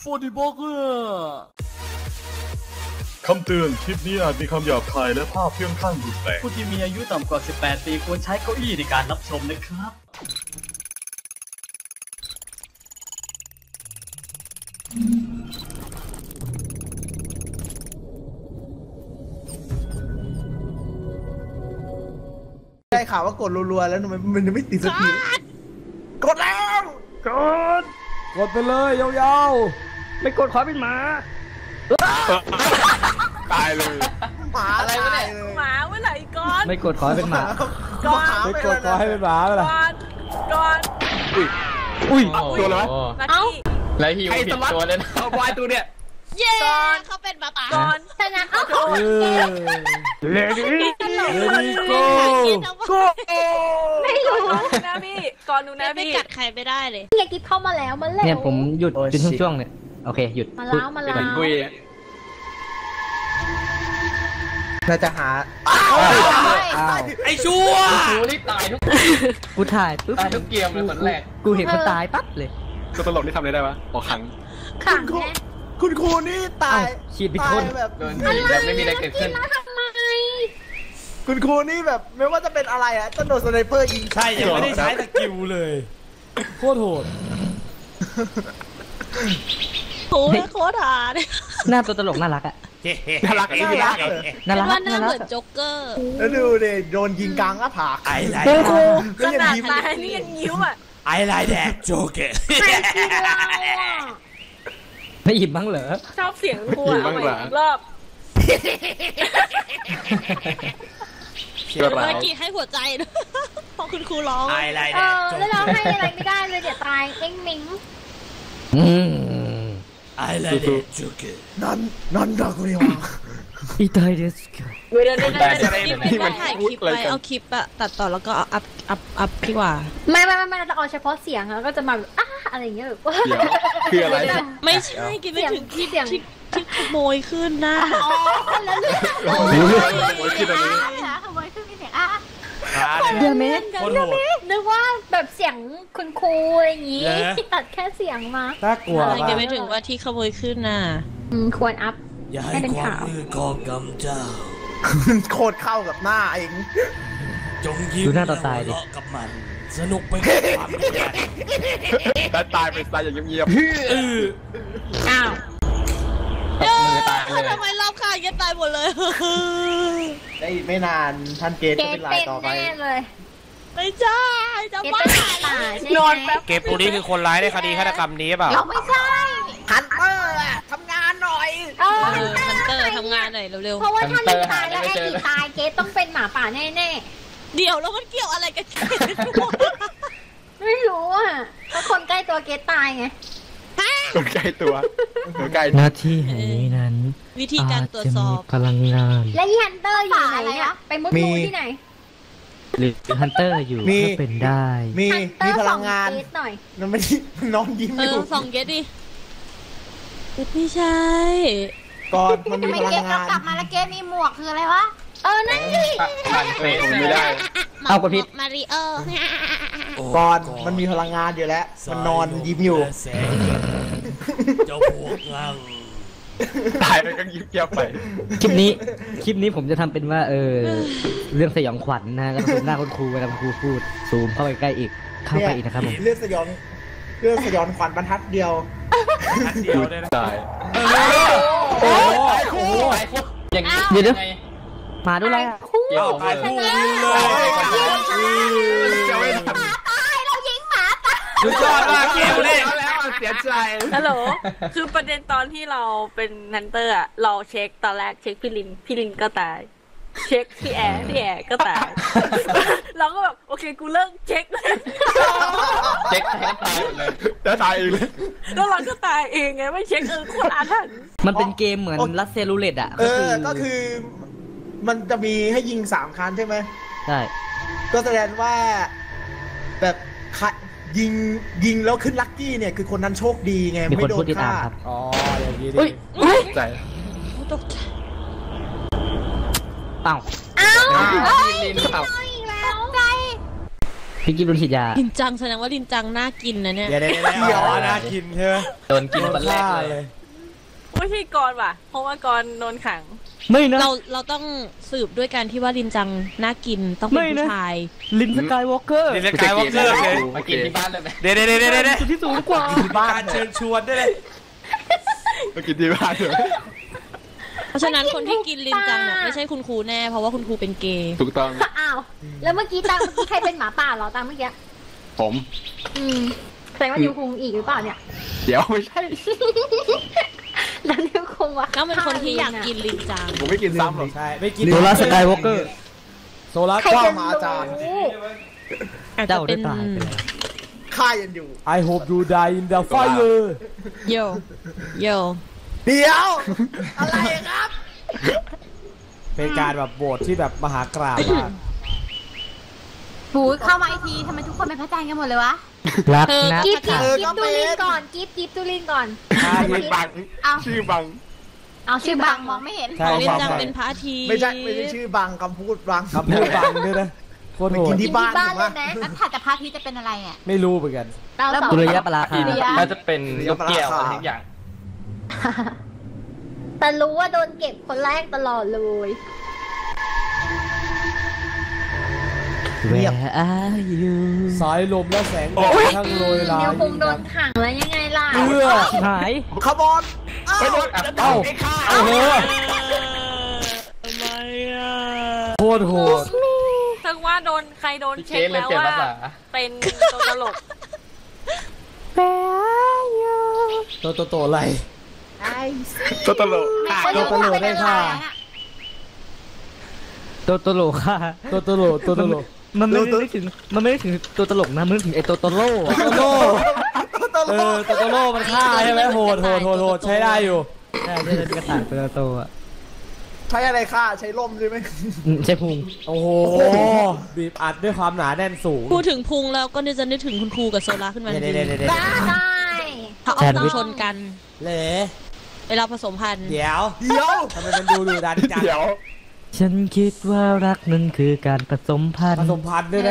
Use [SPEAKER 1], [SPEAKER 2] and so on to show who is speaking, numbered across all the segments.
[SPEAKER 1] 40 บล็อก
[SPEAKER 2] คำเตือนคลิปนี้อาจมีคำหยาบคายและภาพเพื่องข้างรุนแรง
[SPEAKER 1] ผู้ที่มีอายุต่ำกว่า 18 ปีควรใช้เก้าอี้ในการรับชมนะครับ
[SPEAKER 3] ได้ข่าวว่ากดรัวๆแล้วทำไมมันยังไม่ติดสักทีกดแล้ว
[SPEAKER 4] กดไปเลยยาวๆไม่กดขอเป็นหมา
[SPEAKER 2] ตายเลย
[SPEAKER 3] หมาอะไรวะเนี่ย
[SPEAKER 5] หมาเมื่อไหร่ก่อน
[SPEAKER 4] ไม่กดขอเป็นหมา
[SPEAKER 3] ก่อน
[SPEAKER 4] ไม่กดขอให้เป็นหมาเลย
[SPEAKER 5] ก่อน
[SPEAKER 4] อุ้ย
[SPEAKER 2] ตัวอะไรวะ
[SPEAKER 5] นักกี้
[SPEAKER 6] แล้วฮิวผิดตัวเลยนะเอาบอยตัวเนี่ย
[SPEAKER 5] เย้เขาเป็นหมาป่าก่อนชนะเขา
[SPEAKER 4] เลดี้โก้
[SPEAKER 5] ไม่รู้นะพี่ก่อนหนูนะพี่
[SPEAKER 7] ไม่กัดใครไม่ได้เลยเนี่ยกิ๊บเข้ามาแล้วมันแล้ว
[SPEAKER 4] เนี่ยผมหยุดจนช่วงๆเนี่ยโอเคหยุด
[SPEAKER 7] มาแล้วมาแล้ว
[SPEAKER 6] คุย
[SPEAKER 3] น่าจะหา
[SPEAKER 6] ไอ้ชั่วกูรีบตายทุก
[SPEAKER 4] กูถ่ายปุ๊บ
[SPEAKER 6] ตายทุกเกมเลยคนแรก
[SPEAKER 4] กูเห็นคนตายปั๊บเลย
[SPEAKER 2] ตัวตลกนี่ทำอะไรได้วะออกขัง
[SPEAKER 7] ขังแน่
[SPEAKER 3] คุณครูนี่ตาย
[SPEAKER 4] ฉีดผิดคน
[SPEAKER 3] แบบ
[SPEAKER 6] โดนยิงแบบไม่มีอะไรเกิดขึ้น
[SPEAKER 7] ทำไม
[SPEAKER 3] คุณครูนี่แบบไม่ว่าจะเป็นอะไรอะต้องโดนสไนเปอร์ยิงใช่
[SPEAKER 4] ยังไม่ได้ใช้สกิลเลยโคตรโหด
[SPEAKER 7] โหโคตรหาเนี่ย
[SPEAKER 4] หน้าตัวตลกน่ารักอ่ะ
[SPEAKER 2] น่ารักน่ารัก
[SPEAKER 4] น่ารัก
[SPEAKER 7] ว่าหน้าเหมือนโจ๊กเกอร์
[SPEAKER 3] แล้วดูดิโดนยิงกลางหน้าผากไอ้ไร
[SPEAKER 5] ขนาดตายนี่ยังยิ้มอ่ะ
[SPEAKER 3] ไอ้ไรแดกโจ๊กเกอร์
[SPEAKER 7] ใครกินเราอ่ะ
[SPEAKER 4] ไม่หยิบบ้างเหรอ
[SPEAKER 5] ชอบเสียงครูอ่ะเอาใหม่อีกรอบ
[SPEAKER 7] เมื่อกี้ให้หัวใจด้วยพอคุณครูร้องแล้วร้องให้อะไรไม่ได้เลยเดี๋ยวตายเอ็งมิง
[SPEAKER 3] ไอ้ไรแดกโจ๊กเกอร์นั่นดักเลยว่ะ
[SPEAKER 4] อีตายเดสก์
[SPEAKER 5] เดี๋ยว
[SPEAKER 7] ที่มันถ่ายคลิปไปเอาคลิปอะตัดต่อแล้วก็อัพพี่ว่าไม่เราเอาเฉพาะเสียงแล้วก็จะมาอะไรอย่างเงี้ยแบบ
[SPEAKER 2] คืออะไร
[SPEAKER 7] ไม่ใช่กินไม่ถึงที่เสียงที่ขโมยขึ้นนะแล้วเรื่อง
[SPEAKER 2] ขโมยขึ้นอันนี้
[SPEAKER 7] ขโมยขึ้นมีเสียงเดี๋ยวนี้นึกว่าแบบเสียงคุณครูอะไรอย่างงี้ตัดแค่เสียงมา
[SPEAKER 4] น่ากลัว
[SPEAKER 7] กินไม่ถึงว่าที่ขโมยขึ้นน่ะควรอัพ
[SPEAKER 3] อย่าให้ความมือกองกำเจ้าโคตรเข้ากับหน้าเองจงยิ้ม
[SPEAKER 4] ดูหน้าต่อตายดิ
[SPEAKER 3] กับมันสนุกไปกับความ
[SPEAKER 2] แต่ตายไปตายอย่างเงียบ
[SPEAKER 7] อ้าว
[SPEAKER 6] มือตายเลย
[SPEAKER 7] ทำไมรอบข้างยังตายหมดเลย
[SPEAKER 3] ได้ไม่นานท่านเกตจะเป็นลายต่อไป
[SPEAKER 7] ไม่ใช่จะบ้าน
[SPEAKER 5] อนแป๊บ
[SPEAKER 4] เกมปูนี้คือคนร้ายในคดีฆาตกรรมนี้เปล่า
[SPEAKER 7] เราไม่ใช่
[SPEAKER 3] ฮันเตอร์ทำงานหน่อย
[SPEAKER 7] ฮันเตอร์ทำงานหน่อยเร็วๆเพราะว่าถ้าลิงตายแล้วไอ้ผีตายเกตต้องเป็นหมาป่าแน่ๆเดี๋ยวแล้วมันเกี่ยวอะไรกันไม่รู้อ่ะเพราะคนใกล้ตัวเกตตายไง
[SPEAKER 2] คนใกล้ตัวใกล้
[SPEAKER 4] หน้าที่แห่งนี้นั้น
[SPEAKER 7] วิธีการตรวจสอบ
[SPEAKER 4] พลังงาน
[SPEAKER 7] และฮันเตอร์อยู่ไหนเนี่ยไปมุดที่ไหน
[SPEAKER 4] หรือฮันเตอร์อยู่ก็เป็นได้
[SPEAKER 3] มีพลังงานมันไม่นอนยิ้มอยู่
[SPEAKER 7] ส่องเกตดิไม่ใช่
[SPEAKER 3] ก่อนมันมีพลังงาน
[SPEAKER 7] กลับมาแล้วเกตมีหมวกคืออะไรวะนั่นดิ
[SPEAKER 2] ผ่านเฟสไม่ได้
[SPEAKER 4] เอากดผิด
[SPEAKER 7] มาริโอ
[SPEAKER 3] ก่อนมันมีพลังงานอยู่แล้วมันนอนยิ้มอยู่เจ้าพวกงัง
[SPEAKER 2] ตายไปก็ยิ้มเกียวไป
[SPEAKER 4] คลิปนี้ผมจะทำเป็นว่าเรื่องสยองขวัญนะแล้วเป็นหน้าคุณครูเวลาคุณครูพูดซูมเข้าไปใกล้อีกเข้าไปอีกนะครับผม
[SPEAKER 3] เรื่องสยองขวัญบรรทัดเดียว
[SPEAKER 2] ได้นะตาย
[SPEAKER 4] โอ้โห
[SPEAKER 6] อย่างนี้
[SPEAKER 4] เดี๋ยวมาด้วยอะไรอ่ะ
[SPEAKER 6] เกี่ยวกับ
[SPEAKER 7] เลยตายเรายิงหมาตาย
[SPEAKER 4] สุดยอดมากเกมเลย
[SPEAKER 6] แล้วเสียใจ
[SPEAKER 5] ฮัลโหลคือประเด็นตอนที่เราเป็นฮันเตอร์อะเราเช็คตอนแรกเช็คพี่ลินก็ตายเช็คพี่แอร์ก็ตายเราก็แบบโอเคกูเลิกเช็คเลย
[SPEAKER 6] เช็คแทนตายเลย
[SPEAKER 2] แล้วตายเองเลย
[SPEAKER 5] แล้วเราก็ตายเองไงไม่เช็คโคตรอาถรรพ์
[SPEAKER 4] มันเป็นเกมเหมือนรัสเซลูเลตอ่ะ
[SPEAKER 3] ก็คือมันจะมีให้ยิง3 ครั้งใช่ไหม
[SPEAKER 4] ใช่
[SPEAKER 3] ก็แสดงว่าแบบยิงแล้วขึ้นลัคกี้เนี่ยคือคนนั้นโชคดีไงไม่โดนฆ่า
[SPEAKER 4] อ๋ออย่างนี้
[SPEAKER 2] ดิใจ
[SPEAKER 7] ตกใจ
[SPEAKER 4] อ้าว
[SPEAKER 7] อีกแล้วใจ
[SPEAKER 4] พี่กิ๊บโดนฉีดยา
[SPEAKER 8] ลินจังแสดงว่าลินจังน่ากินนะเนี่ย
[SPEAKER 3] เดี๋ยวน่ากินใช่ไหม
[SPEAKER 6] โดนกินคนแรกเลย
[SPEAKER 5] ไม่ใช่กรว่ะ เพราะว่ากรโดนขัง
[SPEAKER 4] ไม่นะ
[SPEAKER 8] เราต้องสืบด้วยการที่ว่าลินจังน่ากินต้องเป็นผู้ชาย
[SPEAKER 4] ลินสกายวอล์กเกอร์
[SPEAKER 6] ลินสกายวอล์กเกอร์มากินที่บ้านเลยไหมเดี๋ยว
[SPEAKER 4] จุดที่สูงกว่า
[SPEAKER 3] การเชิญชวนได้เลย
[SPEAKER 2] มากินที่บ้านเลย
[SPEAKER 8] เพราะฉะนั้นคนที่กินลินจังเนี่ยไม่ใช่คุณครูแน่เพราะว่าคุณครูเป็นเกย์
[SPEAKER 2] ถูกต้อง
[SPEAKER 7] อ้าวแล้วเมื่อกี้ใครเป็นหมาป่าเหรอตังเมื่อกี้
[SPEAKER 2] ผม
[SPEAKER 7] แสดงว่านิวคุงอีกหรือเปล่าเนี่ย
[SPEAKER 2] เดี๋ยวไม่ใช่
[SPEAKER 7] แล้วนิวคุงวะ
[SPEAKER 8] แล้วเป็นคนที่อยากกินลินจัง
[SPEAKER 2] ผมไม่กินซ้ำหรอก
[SPEAKER 3] ใช่ไม่กิน
[SPEAKER 4] โซล่าสกายวอล์กเกอร์
[SPEAKER 3] โซล่า
[SPEAKER 7] ใคร
[SPEAKER 3] กว้าง
[SPEAKER 7] จะ
[SPEAKER 3] มาอาจารย์
[SPEAKER 7] รู้
[SPEAKER 8] อาจจะ
[SPEAKER 4] เจ้า
[SPEAKER 8] เป็
[SPEAKER 4] ได้
[SPEAKER 8] น
[SPEAKER 4] ตายไปแล้ว
[SPEAKER 3] ฆ่ายันอยู่
[SPEAKER 9] I hope you die in the fire
[SPEAKER 8] โยโย
[SPEAKER 3] เดี๋ยวอะไรครับ
[SPEAKER 9] เป็นการแบบโบสที่แบบมหากราบมาก
[SPEAKER 7] หูเข้ามาอีกทีทำไมทุกคนเป็นพระจันทร์กันหมดเลยวะ
[SPEAKER 4] รักนะ
[SPEAKER 7] กิฟตูลินก่อนกิฟตูลินก่อน
[SPEAKER 2] ชื่อบัง ชื่อบัง
[SPEAKER 7] เอาชื่อบังมองไม่เห็น
[SPEAKER 9] ใช่
[SPEAKER 8] ลิน
[SPEAKER 9] ความ
[SPEAKER 8] จัง
[SPEAKER 9] ฝัน
[SPEAKER 8] เป็นพระอาทิตย์
[SPEAKER 3] ไม่ใช่ชื่อบางคำพูดบาง
[SPEAKER 9] คำพูดบังด้วยนะโคตรโห
[SPEAKER 3] กิ
[SPEAKER 9] ด
[SPEAKER 3] นที่บ้าน
[SPEAKER 7] บ้าน
[SPEAKER 3] ถูก
[SPEAKER 7] เล
[SPEAKER 3] ปะ
[SPEAKER 7] ยนะแล้วถัดจากพระอาทิตย์จะเป็นอะไรอ่ะ
[SPEAKER 9] ไม่รู้เหมือนกัน
[SPEAKER 7] เราสอง
[SPEAKER 4] ตุลยปราคา
[SPEAKER 6] น่าจะเป็นลูกแก้วอะไรทุกอย่าง
[SPEAKER 7] แต่รู้ว่าโดนเก็บคนแรกตลอดเลย
[SPEAKER 4] Where are you
[SPEAKER 9] สายลมและแสงแดดทั้งโรยลา
[SPEAKER 7] นิ
[SPEAKER 9] ยว
[SPEAKER 7] คุงโดนขังแล้วยังไงล่ะ
[SPEAKER 9] เพื่อ
[SPEAKER 4] หาย
[SPEAKER 3] ขบอนเอ้า
[SPEAKER 9] เอ้าโอ้โห
[SPEAKER 8] ทำไมอ่ะ
[SPEAKER 9] โคตรโหด
[SPEAKER 5] ถึงว่าใครโดนเช็คแล้วว่าเป็นตัวตลก
[SPEAKER 9] โตอะไร
[SPEAKER 2] ตัวตลก
[SPEAKER 7] ไม่รู้ว่าเป็นอะไรอะ
[SPEAKER 4] ตัวตลกค่ะ
[SPEAKER 9] โตโล
[SPEAKER 4] มันไม่ได้ถึงตัวตลกนะมันนึกถึงไอ้ตัวตโล่อะ
[SPEAKER 9] โตโลโตโลมันฆ่าใช่ไหมโหดใช้ได้อยู่
[SPEAKER 4] ใช่เป็นกระต่ายตัวโตอ่ะ
[SPEAKER 3] ใช้อะไรฆ่าใช้ล่มใช่ไหม
[SPEAKER 4] ใช่พุง
[SPEAKER 9] โอ้โหบีบอัดด้วยความหนาแน่นสูง
[SPEAKER 8] พูดถึงพุงแล้วก็จะนึกถึงคุณครูกับโซล่าขึ้นมาทันที
[SPEAKER 9] เด็ด
[SPEAKER 7] ได้
[SPEAKER 8] เขาเอามาชนกัน
[SPEAKER 9] เลย
[SPEAKER 8] เวลาผสมพันธุ์
[SPEAKER 9] เดี๋ยวทำไมมันดูดันจัง
[SPEAKER 2] เดี๋ยว
[SPEAKER 4] ฉันคิดว่ารักนั้นคือการผสมพัน
[SPEAKER 9] ผ
[SPEAKER 4] ธุ์
[SPEAKER 9] สมพันธุ์ด้วยนะ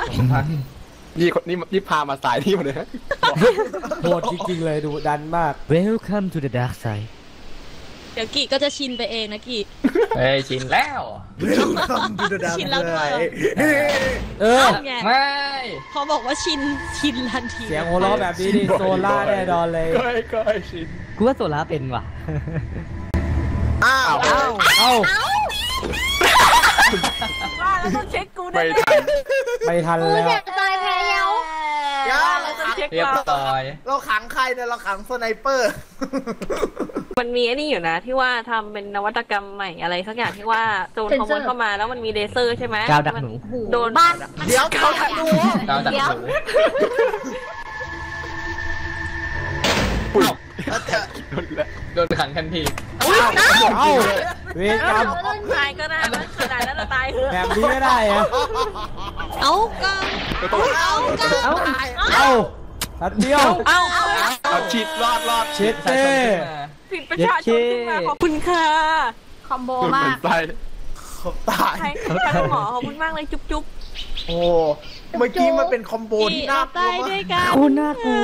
[SPEAKER 2] นี่พามาสายที่มาเลยนะ
[SPEAKER 9] โหดจริงๆเลยดูดันมาก
[SPEAKER 4] Welcome to the dark side
[SPEAKER 8] เดี๋ยวกีก็จะชินไปเองนะกี
[SPEAKER 6] เฮ้ยชินแล้ว
[SPEAKER 8] ชินแล้วด้วย ไง
[SPEAKER 6] ไม่
[SPEAKER 8] เขาบอกว่าชินทันที
[SPEAKER 9] เสียงหัวเราะแบบนี้นี่โซล่าแน่นอนเลย
[SPEAKER 2] ก็ชิน
[SPEAKER 4] กูว่าโซล่าเป็นว่ะ
[SPEAKER 3] อ้าว
[SPEAKER 9] เอ้า
[SPEAKER 5] ว่าแล้วต้องเช็คกูด้
[SPEAKER 2] ไม่
[SPEAKER 5] วย
[SPEAKER 2] ทัน
[SPEAKER 9] ไม่ทัน
[SPEAKER 7] มือ
[SPEAKER 9] แล้ว
[SPEAKER 7] เด็กตายแพ้เยา
[SPEAKER 5] เราต้องเช็ค
[SPEAKER 6] เรียบ
[SPEAKER 5] เรา
[SPEAKER 6] ร้อย
[SPEAKER 3] เราขังใครเนี่ยเราขังสไนเปอร์
[SPEAKER 5] มันมีไอ้นี่อยู่นะ ที่ว่าทำเป็นนวัตกรรมใหม่อะไรสักอย่างที่ว่าโจรขโมยเข้ามาแล้วมันมีเลเซอร์ใช่ไหม
[SPEAKER 4] กาวดักหนู
[SPEAKER 5] โดน
[SPEAKER 7] บ้าน
[SPEAKER 3] เดี๋ยวเขาทันดู
[SPEAKER 6] ดาวดักหนู โดนขังทันที
[SPEAKER 9] เอ้าเวรกรรม
[SPEAKER 5] ตายก็ได้มันขนาดนั้นเราตายเถอะ
[SPEAKER 9] แบบนี้ไม่ได้อะ
[SPEAKER 8] เอาก็
[SPEAKER 9] เอ้าทัดเดียว
[SPEAKER 2] เอาฉีดรอด
[SPEAKER 9] เช็ดเต้
[SPEAKER 5] ผิดประชาชนขึ้นมาขอบคุณค่ะ
[SPEAKER 7] คอมโบ
[SPEAKER 2] เหมื
[SPEAKER 7] มา
[SPEAKER 2] อก นไส้
[SPEAKER 3] เขาตาย
[SPEAKER 5] ใครคุณหมอขอบคุณมากเลยจุ๊บ
[SPEAKER 3] โอ้เมื่อกี้มันเป็นคอมโบที่น่ากลัว
[SPEAKER 8] ตายด้วยกัน
[SPEAKER 4] โคตรน่ากลัว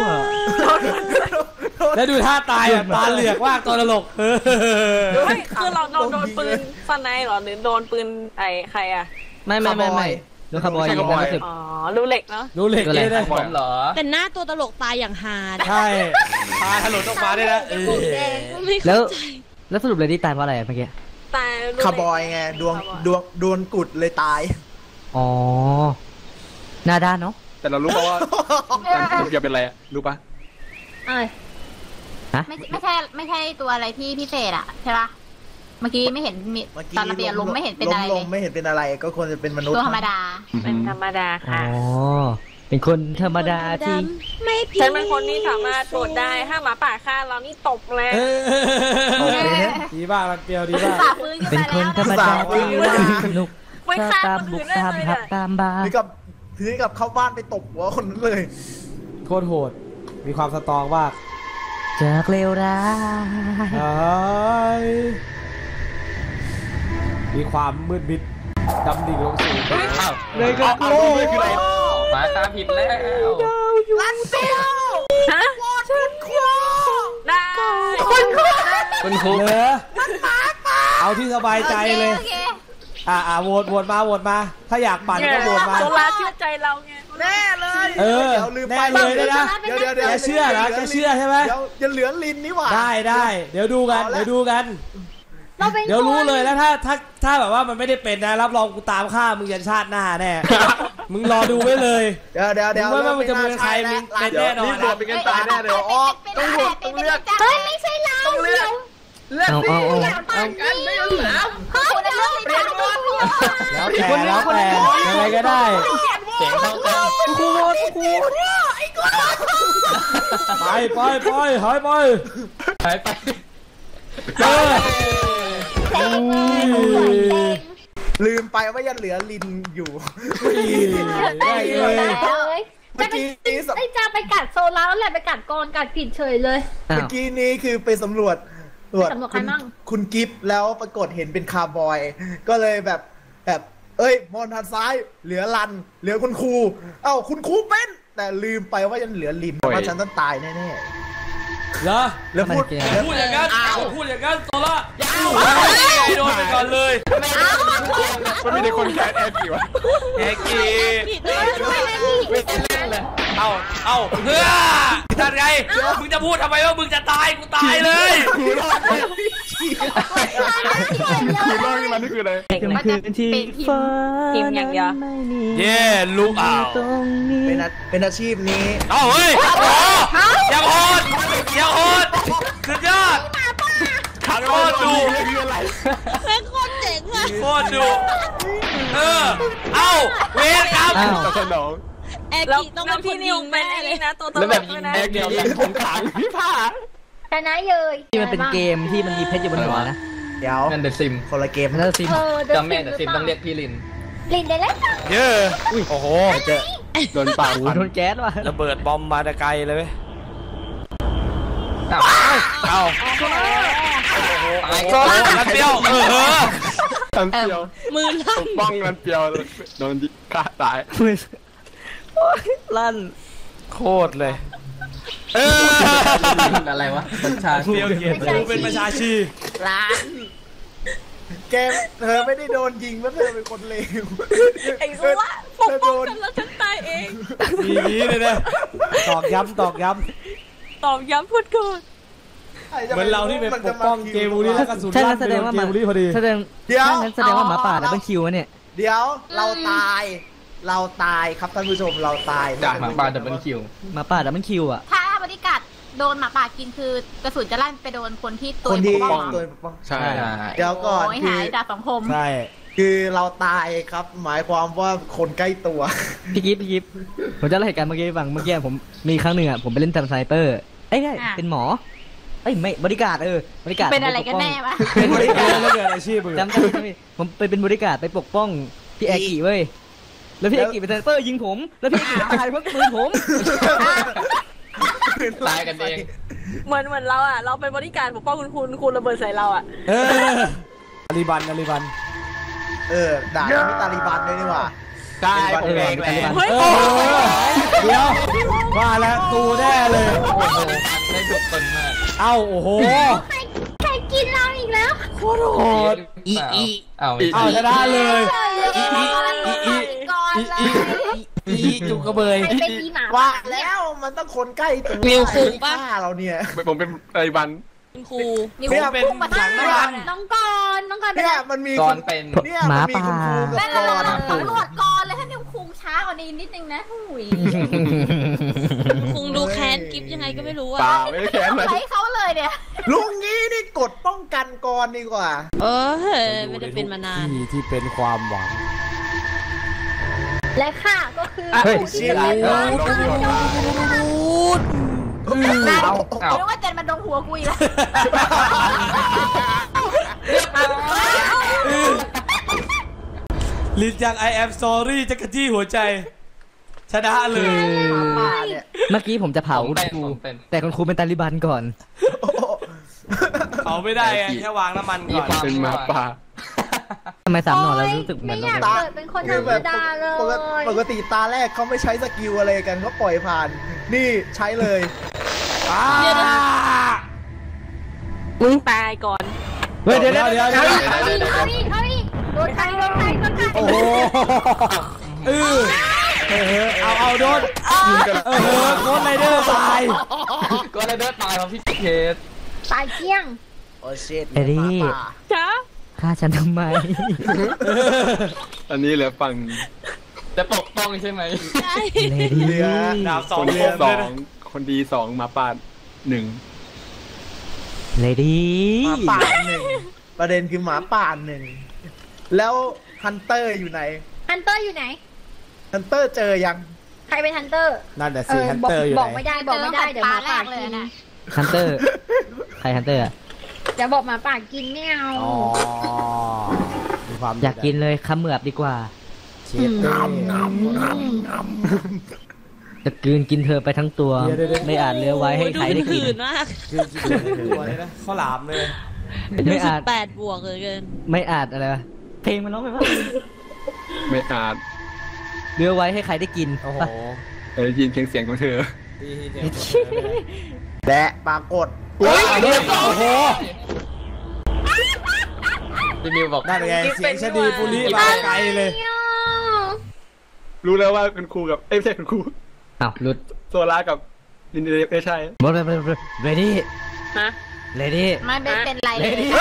[SPEAKER 9] แล้วดูท่าตายอ่ะตาเหลือกว่ากตัวตลก
[SPEAKER 5] ไม่คือเราโดนปืนฟันในเหรอหรือโดนปืนไอ้ใครอ่ะ
[SPEAKER 4] ไม่โดนคาร์บอยยิงแล้วรู้สึก
[SPEAKER 5] อ๋อรูเหล็กเนาะ
[SPEAKER 9] ดูเหล็กเลยนะ
[SPEAKER 6] ผมเหรอ
[SPEAKER 8] แต่หน้าตัวตลกตายอย่างฮา
[SPEAKER 9] ใช่ตาถลนออกมาได้แล้ว
[SPEAKER 8] ไม่
[SPEAKER 4] แล้
[SPEAKER 8] เข้าว ใจ
[SPEAKER 4] แล้วสรุปเลยที่ตายเพราะอะไรเมื่อกี้
[SPEAKER 5] ตาย
[SPEAKER 3] คาร์บอยไงดวงกุดเลยตาย
[SPEAKER 4] อ๋อหน้าด้านเนาะ
[SPEAKER 2] แต่เรารู้ป่าว่าอย่าเป็นอะไรอะรู้ป่ะ
[SPEAKER 7] เอ้ย
[SPEAKER 4] ฮะ
[SPEAKER 7] ไม่ใช่ตัวอะไรที่พิเศษอะใช่ปะเมื่อกี้ไม่เห็นมีตอนระเบียงลมไม่เห็นเป็นอะไรเล
[SPEAKER 3] ล
[SPEAKER 7] ย
[SPEAKER 3] มไม่เห็นเป็นอะไรก็ควรจะเป็นมนุษย์
[SPEAKER 7] ตัวธรรมดา
[SPEAKER 5] เป็นธรรมดา
[SPEAKER 4] อ๋อ
[SPEAKER 5] ค่ะ
[SPEAKER 4] เป็นคนธรรมดาที่
[SPEAKER 8] ไม่ผิด
[SPEAKER 5] ฉันเป็นคนที่สามารถตรวจได้ถ้าหมาป่าฆ่าเรานี่ตบเลย
[SPEAKER 9] ดีบ้างมันเปรียวดีบ้าง
[SPEAKER 7] ฝ่าฟื้นขึ้น
[SPEAKER 4] เป็น
[SPEAKER 7] มา
[SPEAKER 4] คน
[SPEAKER 7] แล้ว
[SPEAKER 4] ธรรมดาที่ว่าสนุก
[SPEAKER 5] ไม่
[SPEAKER 4] ถ้า
[SPEAKER 5] ฆ่า
[SPEAKER 4] ตาม
[SPEAKER 5] คน
[SPEAKER 4] บุ
[SPEAKER 5] อื่
[SPEAKER 4] ก
[SPEAKER 5] นได้
[SPEAKER 4] ตาม
[SPEAKER 5] เลย
[SPEAKER 4] ทับ
[SPEAKER 5] อะ
[SPEAKER 4] ตามบาร์
[SPEAKER 3] ถือกับเข้าบ้านไปตบหัวคนนั้นเลย
[SPEAKER 9] โคตรโหด มีความสตรองมาก
[SPEAKER 4] จากเลวร้าย
[SPEAKER 9] มีความมืดมิดดำดิ่งลงสู่
[SPEAKER 6] อ้าว
[SPEAKER 4] เลยก็
[SPEAKER 2] เอาดูนี่คืออะไร
[SPEAKER 6] ไปมาตาผิดแล้ว
[SPEAKER 3] รันเซียว
[SPEAKER 5] ฮะ
[SPEAKER 3] โหวตคุณครู
[SPEAKER 5] ได้
[SPEAKER 6] คุณครู
[SPEAKER 9] เหลือเอาที่สบายใจเลย
[SPEAKER 7] โอเค
[SPEAKER 9] โหวตมาถ้าอยากปั่นก็โหวตมา
[SPEAKER 5] โซลาเชื่อใจเราไง
[SPEAKER 3] แน่เลย
[SPEAKER 9] เออ
[SPEAKER 3] ดี๋ยวลืมไป
[SPEAKER 9] แน่เลยนะ
[SPEAKER 3] เดี๋ยว
[SPEAKER 9] แกเชื่อเหรอแกเชื่อใช่ไหม
[SPEAKER 3] เดี๋ยวจะเหลือลินนี่หว่า
[SPEAKER 9] ได้เดี๋ยวดูกัน
[SPEAKER 7] เราเป็น
[SPEAKER 9] เดี๋ยวรู้เลยแล้วถ้าแบบว่ามันไม่ได้เป็นนะรับรองกูตามฆ่ามึงยันชาติหน้าแน่ มึงรอดูไว้เลย
[SPEAKER 3] เดี๋ยว
[SPEAKER 9] มึงว่ามันจะเป็นใครมึงเป็นแน่นอน
[SPEAKER 2] รีบโหวตเป็นกันตายแน่เลยออกต้องโหวตต้องเลือก
[SPEAKER 7] เฮ้ยไม่ใช่เรา
[SPEAKER 2] ต้องเลือก เลือกสิ
[SPEAKER 7] อยากปั่นกันไม่เอาเหรอเฮ้ยเรื่องเปลี่ยนหมด
[SPEAKER 9] แล้วแต่ยังไงก็ได้
[SPEAKER 6] เสียงเท่ากัน
[SPEAKER 9] ครูโหวตไปหายไป
[SPEAKER 6] หายไป
[SPEAKER 3] ลืมไปว่ายังเหลือลินอยู่
[SPEAKER 9] ได้เลย
[SPEAKER 3] เมื่อกี้นี้
[SPEAKER 7] ไอ้จ้าไปกัดโซลาแล้วแหละไปกัดกรกัดผิดเฉยเลย
[SPEAKER 3] เมื่อกี้นี้คือไปสำรวจ
[SPEAKER 7] สำรวจใครมั่ง
[SPEAKER 3] คุณกิฟต์แล้วปรากฏเห็นเป็นคาร์บอย ก็เลยแบบเอ้ยมองทางซ้ายเหลือรันเหลือคุณครูเอ้าคุณครูเป็นแต่ลืมไปว่ายังเหลือลินว่าฉันต้องตายแน่ๆ
[SPEAKER 9] เหรอ
[SPEAKER 3] แล้วพูด
[SPEAKER 9] พูดอย่างนั้นพูดอย่างนั้นโซล่าโดนไปก่อนเลย
[SPEAKER 2] มันมีแต่คนแคสแอดกี่วะ
[SPEAKER 9] แฮกกี้
[SPEAKER 8] ผิดเลย
[SPEAKER 9] เอาเพื่อจัดไงมึงจะพูดทำไมว่ามึงจะตายกูตายเลย
[SPEAKER 2] คือรอดมันนี่คืออะไร
[SPEAKER 5] มันจะเป็นทีมอย่างเดียว
[SPEAKER 9] เย่ลูกอ้าว
[SPEAKER 3] เป็นอาชีพนี้
[SPEAKER 9] เอาเฮ้ยยังโหดสุดยอดขังโคตรดู
[SPEAKER 2] คืออะไร
[SPEAKER 8] เป็นคนเจ๋งอะ
[SPEAKER 9] โคตรดูเอาเวรครับ
[SPEAKER 2] ตอบสนอง
[SPEAKER 8] แอร์
[SPEAKER 5] แล้ว
[SPEAKER 8] กิต้องเป็นค
[SPEAKER 5] พี่
[SPEAKER 8] น
[SPEAKER 5] นิ
[SPEAKER 8] ยิ
[SPEAKER 5] ว
[SPEAKER 8] ง
[SPEAKER 5] เป็น
[SPEAKER 8] แน่
[SPEAKER 5] ไอ้
[SPEAKER 8] เลย
[SPEAKER 5] นี่นะตัวต
[SPEAKER 6] แล้ว
[SPEAKER 5] ล
[SPEAKER 6] แบบ
[SPEAKER 5] ก
[SPEAKER 6] ยิ
[SPEAKER 5] ด้ว
[SPEAKER 6] ง
[SPEAKER 5] ยนะ
[SPEAKER 6] แดกเดียวยิงผมขังพี่ผ้า
[SPEAKER 7] ชนะเยย
[SPEAKER 4] ที่มันเป็นเกมที่มันมีเพชรอยู่บนหัวนะ
[SPEAKER 3] เดี๋ยว
[SPEAKER 6] นั่นเดอะซิม
[SPEAKER 3] คนละเกม
[SPEAKER 4] มันน่าจะซิม
[SPEAKER 6] จำแม่เดอะซิมต้องเรียกพี่ลิน
[SPEAKER 7] ลินได้แล้ว
[SPEAKER 9] เย่โอ้โหเจอ
[SPEAKER 2] โดนปาก
[SPEAKER 4] โดนแก๊สว่ะ
[SPEAKER 9] ระเบิดบอมมาแต่ไกลเลยเว้ย
[SPEAKER 6] เอา
[SPEAKER 9] ตายก็นัดเดียว
[SPEAKER 2] รันเปียว
[SPEAKER 8] มือลั่
[SPEAKER 2] ป
[SPEAKER 8] น
[SPEAKER 2] กป้องรันเปียวโดนฆ่าตาย
[SPEAKER 4] ลั่น
[SPEAKER 9] โคตรเลย
[SPEAKER 6] อะไรวะประชาชน
[SPEAKER 9] เดียวเกียรติกูเป็นประชาชี
[SPEAKER 3] ร้านเกมเธอไม่ได้โดนยิงเพราะเธอเป็นคนเลว
[SPEAKER 5] ไอ้รู้ว่าปกป้องกันแล้วฉันตายเอง
[SPEAKER 9] ดีนี้เลยนะตอกย้ำ
[SPEAKER 5] ตอบย้ำพูดก่อน
[SPEAKER 9] เหมือนเราที่ไปปกป้องเกมบุรีแล้วกระสุน
[SPEAKER 4] ใช่
[SPEAKER 9] ลั่น
[SPEAKER 4] แส
[SPEAKER 9] ไป
[SPEAKER 4] ด
[SPEAKER 9] โด
[SPEAKER 4] ง
[SPEAKER 9] น
[SPEAKER 4] ว่า
[SPEAKER 9] เกมบุรีพอดี
[SPEAKER 3] เดี๋ยว
[SPEAKER 4] แสดงว่าหมาป่าดับเบิลคิววะเนี่ย
[SPEAKER 3] เดี๋ยวเราตายครับท่านผู้ชมเราตาย
[SPEAKER 6] จากหมาป่าดับเบิลคิว
[SPEAKER 4] หมาป่าดับเบิลคิวอ่ะ
[SPEAKER 7] ถ้าบริการโดนหมาป่ากินคือกระสุนจะลั่นไปโดนคนที่ตัว
[SPEAKER 3] คนที่
[SPEAKER 7] ปกป้อง
[SPEAKER 3] ตัวปกป้อง
[SPEAKER 2] ใช่
[SPEAKER 3] เดี๋ยวก่อน
[SPEAKER 7] โอ้ย
[SPEAKER 3] คื
[SPEAKER 7] หา
[SPEAKER 3] อย
[SPEAKER 7] ดาบสังคม
[SPEAKER 9] ใช่
[SPEAKER 3] คือเราตายครับ หมายความว่าคนใกล้ตัว
[SPEAKER 4] พี่กิฟผมจะเล่าเหตุการณ์เมื่อกี้ให้ฟังเมื่อกี้ผมมีครั้งหนึ่งอ่ะผมไปเล่นทำไซเปอร์ไม่เป็นหมอไม่บริการบริการ
[SPEAKER 7] เป็นอะไรกันแน่วะ
[SPEAKER 4] เป็นบริการ
[SPEAKER 9] แล้วเกิดอาชีพมึง
[SPEAKER 4] จำได้ผมไปเป็นบริการไปปกป้องพี่แอกิเว้ยแล้วพี่แอกิเป็นไซเปอร์ยิงผมแล้วพี่แอกิตายเพราะปืนผม
[SPEAKER 6] ตายกันเอง
[SPEAKER 5] เหมือนเราอ่ะเราเป็นบริการปกป้องคุณระเบิดใส่เราอ่ะ
[SPEAKER 9] อาลีบัน
[SPEAKER 3] ด่าไม่ตาลีบันด้วยนี่หว่า
[SPEAKER 2] ใช่ผมเอง
[SPEAKER 4] ตาลีบัน
[SPEAKER 5] เฮ้ย
[SPEAKER 9] เดี๋ยวว่าแล้วตูแน่เลย
[SPEAKER 6] โอ้โหได้ดุตึงมาก
[SPEAKER 9] เอ้าโอ้โห
[SPEAKER 7] ใครกินเราอีกแล้ว
[SPEAKER 9] โคตรโหด
[SPEAKER 6] เอา
[SPEAKER 9] เอาชนะเลย
[SPEAKER 7] ก่อนเลย
[SPEAKER 9] จุกกระเบย
[SPEAKER 7] ใครเป็นอีหมา
[SPEAKER 3] ว่าแล้วมันต้องคนใกล้ตัว
[SPEAKER 8] นิวคุงปะ
[SPEAKER 3] ฆ่าเราเนี่ย
[SPEAKER 2] ผมเป็นไอ้บัน
[SPEAKER 8] คุณครู
[SPEAKER 7] นิว
[SPEAKER 3] เนี่ย
[SPEAKER 7] คุงมาตั้งน้องกอนเป็น
[SPEAKER 3] เนี่ยมันมี
[SPEAKER 6] ก่อนเป็น
[SPEAKER 3] เนี่ยมันมีคุณครูกับ
[SPEAKER 7] แล้ว
[SPEAKER 3] กอน
[SPEAKER 7] ตำรวจก่อนเลยถ้านิวคุงช้ากว่านี้นิดนึงนะหุย
[SPEAKER 8] คุงดูแค้นกิฟยังไงก็ไม่รู้
[SPEAKER 2] เปล่า
[SPEAKER 8] อะ
[SPEAKER 2] ไม่ได้แค้นเลย
[SPEAKER 7] ใช้เขาเลยเนี่ย
[SPEAKER 3] ลุงงี้นี่กดป้องกันกอนดีกว่า
[SPEAKER 8] ไม่ได้เป็นมานาน
[SPEAKER 9] ที่เป็นความหวัง
[SPEAKER 7] และค่ะก็คือ
[SPEAKER 9] เฮ้ย
[SPEAKER 7] ผู้ที่จะเป็นน้องไม่รู้ว่าเจนมาดงหัวกูอีกแล้ว
[SPEAKER 9] ลินจัง I am sorry จะกระจี้หัวใจ ชนะเลย
[SPEAKER 4] เมื่อกี้ผมจะเผาคุณครูแต่คุณครูเป็นตาลิบันก่อน
[SPEAKER 9] เผาไม่ได้ไงแค่วางน้ำมันก่อน
[SPEAKER 2] เป็นหมาป่า
[SPEAKER 4] ทำไม3 หน่อเรารู้สึกเหมื
[SPEAKER 7] ไม่
[SPEAKER 4] อน
[SPEAKER 7] อยาก
[SPEAKER 4] เรา
[SPEAKER 7] เกิดเป็นคนธรรมดาเลย
[SPEAKER 3] ปกติตาแรกเขาไม่ใช้สกิลอะไรกันเขาปล่อยผ่าน นี่ใช้เลย
[SPEAKER 5] มึงตายก่อน
[SPEAKER 4] เฮ้ยเดี๋ยว
[SPEAKER 7] เอาอีกโดนใครโอ้โห
[SPEAKER 6] เอาโดนโค้ดไรเดอร์ตาย
[SPEAKER 9] ก็เลยเดินตายครับพี่เคส
[SPEAKER 7] ตายเกลี้ยง
[SPEAKER 3] โอ้เช็ด
[SPEAKER 4] เอรี่
[SPEAKER 5] จ้า
[SPEAKER 4] ฆ่าฉันทำไม
[SPEAKER 2] อันนี้เหลือฝั่ง
[SPEAKER 9] จะปกป้องใช่ไหม
[SPEAKER 4] เลดี้
[SPEAKER 3] เหลือ
[SPEAKER 6] ดาว
[SPEAKER 2] คนดี
[SPEAKER 6] 2
[SPEAKER 2] 2คนดี2มาปาด1
[SPEAKER 4] เลดี้
[SPEAKER 3] หมาป่า1ประเด็นคือหมาป่า1แล้วฮันเตอร์อยู่ไหน
[SPEAKER 7] ฮันเตอร์อยู่ไหน
[SPEAKER 3] ฮันเตอร์เจอยัง
[SPEAKER 7] ใครเป็นฮันเตอร์
[SPEAKER 6] นั่นแต่สิฮันเตอร์อยู่
[SPEAKER 7] บอก
[SPEAKER 6] ไหน
[SPEAKER 7] ไม่ได้บอกไม่ได้เดี๋ยวหมาป่ากิน
[SPEAKER 4] ฮันเตอร์ใครฮันเตอร์อะ
[SPEAKER 7] เดี๋ยวบอกหมาป่ากินไม่เอา
[SPEAKER 6] อ๋อมีความ
[SPEAKER 4] อยากกินเลยขมือบดีกว่า
[SPEAKER 6] เชฟเต้
[SPEAKER 4] จะกลืนกินเธอไปทั้งตัว ไม่อาจเหลือไว้ให้ใครได้กิน
[SPEAKER 8] คืนมาก
[SPEAKER 6] คือตัวนี้นะข้าวหลามเลย
[SPEAKER 4] ไม่อาจ
[SPEAKER 8] 8 บวกเลยเกิน
[SPEAKER 4] ไม่อาจอะไรวะเพลงมันร้องไปว่า
[SPEAKER 2] ไม่อาจ
[SPEAKER 4] เหลือไว้ให้ใครได้กิน
[SPEAKER 6] โอ้โห
[SPEAKER 2] ได้ยินเสียงของเธอ
[SPEAKER 6] ดีเดียว
[SPEAKER 3] และปรากฏ
[SPEAKER 6] โอ้โห
[SPEAKER 9] พี่มิวบอก
[SPEAKER 6] นั่นไงเสียงชะดีปุริมาไกลเลย
[SPEAKER 2] รู้แล้วว่าคุณครูกับไม่ใช่คุณครู
[SPEAKER 4] อ้าวหลุด
[SPEAKER 2] โซล่ากับลินเดไม่ใช่
[SPEAKER 4] หมดเรดี้
[SPEAKER 5] ฮะ
[SPEAKER 4] เรดี้
[SPEAKER 7] ไม่เป็นไร
[SPEAKER 4] เรดี้